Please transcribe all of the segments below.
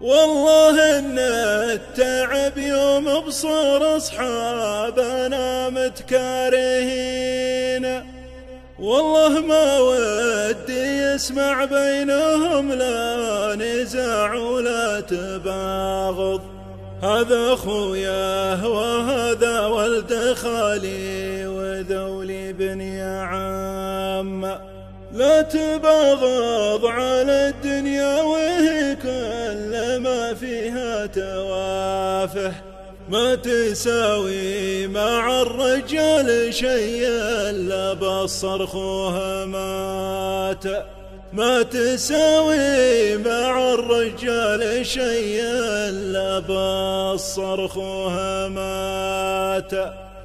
والله إن التعب يوم بصر أصحابنا متكارهين، والله ما ودي يسمع بينهم لا نزاع ولا تباغض. هذا أخويا وهذا ولد خالي وذولي بني عم، لا تباغض على الدنيا وهي كل ما فيها توافه، ما تساوي مع الرجال شيء إلا بالصرخ وهمات، ما تساوي مع الرجال شيء إلا بالصرخ وهمات.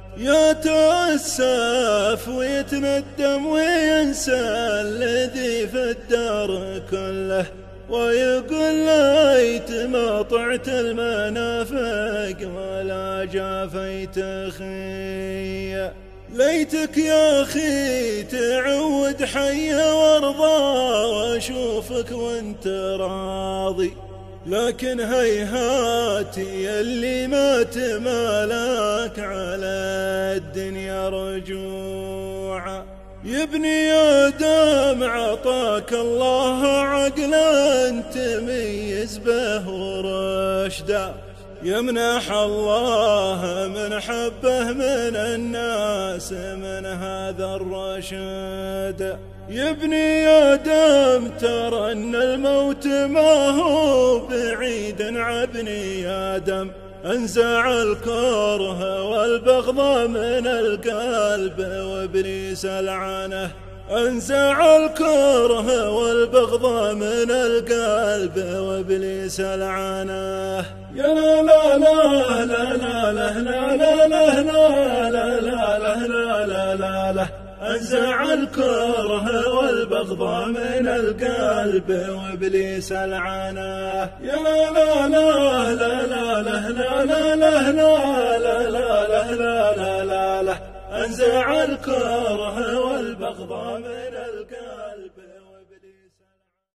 يتأسف ويتندم وينسى الذي في الدار كله، ويقول ليت ما طعت المنافق ولا جافيت أخي. ليتك يا أخي تعود حي وارضى واشوفك وانت راضي، لكن هيهات يلي ما تمالك على الدنيا رجوع. يا ابني آدم عطاك الله عقلا تميز به ورشدا، يمنح الله من حبه من الناس من هذا الرشد. يا ابني آدم ترى أن الموت ما هو بعيد عن ابني آدم، انزع الكره والبغض من القلب وابليس لعنه، انزع الكره والبغض من القلب وابليس لعنه. يا لا لا لا لا لا لا لا لا لا لا لا لا لا لا، انزع الكره والبغض من القلب وابليس لعنه. يا لا لا لا لا لا لا لا لا لا لا لا لا لا لا، انزع الكره والبغض من القلب.